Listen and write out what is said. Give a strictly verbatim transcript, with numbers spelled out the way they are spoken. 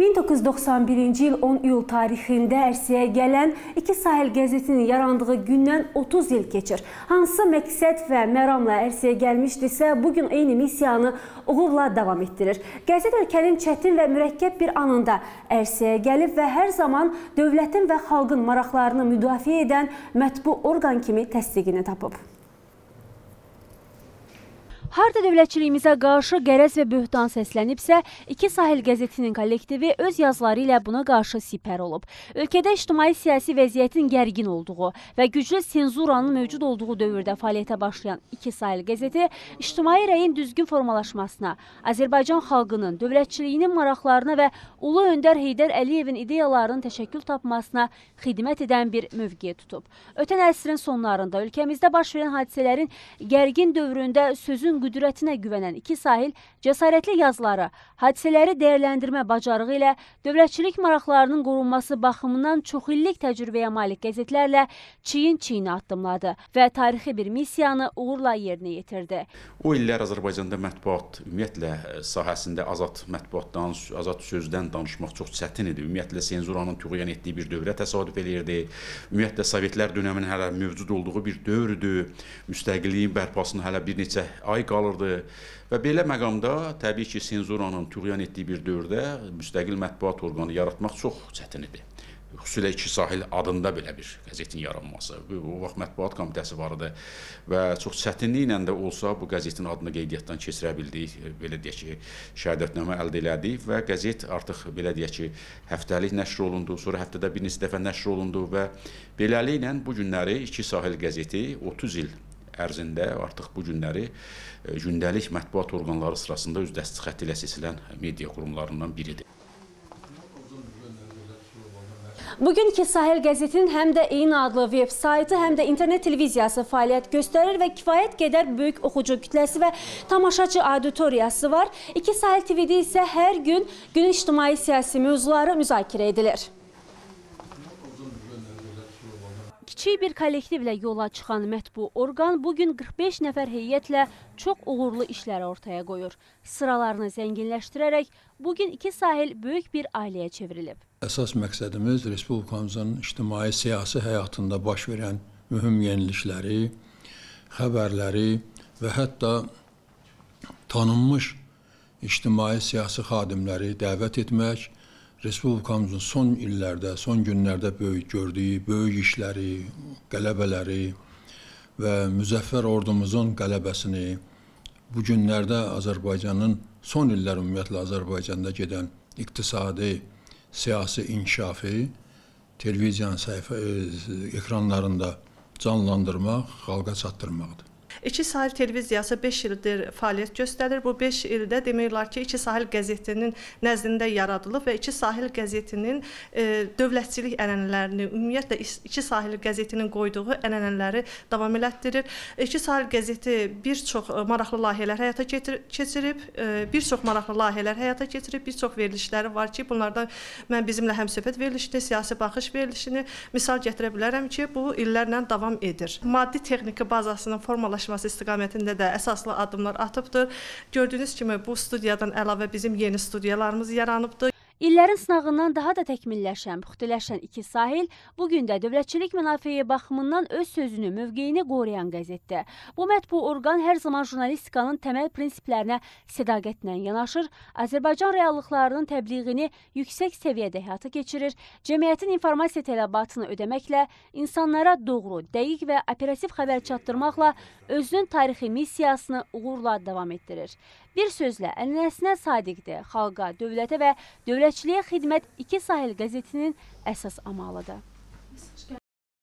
min doqquz yüz doxsan birinci il on iyul tarixində ərsəyə gələn İki Sahil qəzetinin yarandığı gündən otuz il keçir. Hansı məqsəd və məramla ərsəyə gəlmişdirsə, bugün eyni missiyanı uğurla davam etdirir. Qəzet ölkənin çətin və mürəkkəb bir anında ərsəyə gəlib və hər zaman dövlətin və xalqın maraqlarını müdafiə edən mətbu orqan kimi təsdiqini tapıb. Harda dövlətçiliyimizə qarşı qərəz və böhtan səslənibsə, İki Sahil qəzetinin kollektivi öz yazıları ilə buna qarşı sipər olub. Ölkədə ictimai-siyasi vəziyyətin gərgin olduğu və güclü senzuranın mövcud olduğu dövrdə fəaliyyətə başlayan İki Sahil qəzeti ictimai rəyin düzgün formalaşmasına, Azərbaycan xalqının dövlətçiliyinin maraqlarına və Ulu Öndər Heydər Əliyevin ideyalarının təşəkkül tapmasına xidmət edən bir mövqe tutub. Ötən əsrin sonlarında ölkəmizdə baş verən hadisələrin gərgin dövründə sözün qüdrətinə güvənən İki Sahil cəsarətli yazıları, hadisələri dəyərləndirmə bacarığı ilə dövlətçilik maraqlarının qorunması baxımından çoxillik təcrübəyə malik qəzetlərlə çiyin-çiyinə addımladı və tarixi bir missiyanı uğurla yerinə yetirdi. O illər Azərbaycanda mətbuat, ümumiyyətlə sahəsində azad mətbuatdan, azad sözdən danışmaq çox çətin idi. Ümumiyyətlə senzuranın tüğyan etdiyi bir dövrə təsadüf eləyirdi. Ümumiyyətlə Sovetlər dönəminin hələ mövcud olduğu bir dövrdür. Müstəqilliyin bərpasına hələ bir neçə ay qalırdı və belə məqamda təbii ki, senzuranın tüğyan etdiyi bir dövrdə müstəqil mətbuat orqanı yaratmaq çox çətin idi. Xüsusilə İki Sahil adında belə bir qəzetin yaranması. O vaxt mətbuat komitəsi var idi və çox çətinliklə də olsa bu qəzetin adını qeydiyyatdan keçirə bildik, belə deyək ki, şəhadətnamə əldə elədik və qəzet artıq belə deyək ki, həftəlik nəşr olundu, sonra həftədə bir neçə dəfə nəşr olundu və beləliklə bu günləri İki Sahil qəzeti otuz il ərzində artıq bu günləri gündəlik mətbuat orqanları sırasında öz dəstək xətti ilə seçilən media qurumlarından biridir. Bugün İki Sahil qəzetinin həm də eyni adlı veb saytı, həm də internet televiziyası fəaliyyət göstərir və kifayət qədər böyük oxucu kütləsi və tamaşaçı auditoriyası var. İki Sahil T V-də isə hər gün günün ictimai-siyasi mövzuları müzakirə edilir. Kiçik bir kollektivlə yola çıxan mətbu orqan bugün qırx beş nəfər heyətlə çox uğurlu işləri ortaya qoyur. Sıralarını zənginləşdirərək bugün İki Sahil böyük bir ailəyə çevrilib. Əsas məqsədimiz Respublikamızın ictimai-siyasi həyatında baş verən mühüm yenilikləri, xəbərləri və hətta tanınmış ictimai-siyasi xadimləri dəvət etmək, Respublikamızın son illərdə, son günlərdə böyük gördüyü böyük işləri, qələbələri və müzəffər ordumuzun qələbəsini, bu günlərdə Azərbaycanın son illər ümumiyyətlə Azərbaycanda gedən iqtisadi, siyasi inkişafı televiziyanın səhifə ekranlarında canlandırmaq, xalqa çatdırmaqdır. İki Sahil televiziyası beş ildir fəaliyyət göstərir. Bu beş ildə demək olar ki, İki Sahil qəzetinin nəzdində yaradılıb və İki Sahil qəzetinin e, dövlətçilik ənənələrini, ümumiyyətlə İki Sahil qəzetinin qoyduğu ənənələri davam elətdirir. İki Sahil qəzeti bir çox maraqlı layihələr həyata keçirib, e, bir çox maraqlı layihələr həyata keçirib, bir çox verilişləri var ki, bunlardan mən bizimlə həmsöhbət verilişini, siyasi baxış verilişini misal gətirə bilərəm ki, bu illərlə davam edir. Maddi texniki bazasının formalaşması istiqamətində də əsaslı addımlar atıbdır. Gördüyünüz kimi bu studiyadan əlavə bizim yeni studiyalarımız yaranıbdır. İllərin sınağından daha da təkmilləşən, puxtiləşən İki Sahil bugün də dövlətçilik mənafeyi baxımından öz sözünü, mövqeyini qoruyan qəzetdir. Bu mətbu orqan hər zaman jurnalistikanın təməl prinsiplərinə sədaqətlə yanaşır, Azərbaycan reallıqlarının təbliğini yüksək səviyyədə həyata keçirir, cəmiyyətin informasiya tələbatını ödəməklə, insanlara doğru, dəqiq və operativ xəbər çatdırmaqla özünün tarixi missiyasını uğurla davam etdirir. Bir sözlə, ənənəsinə sadiqdir, xalqa, dövlətə və dövlətçiliyə xidmət İki Sahil qəzetinin əsas amalıdır.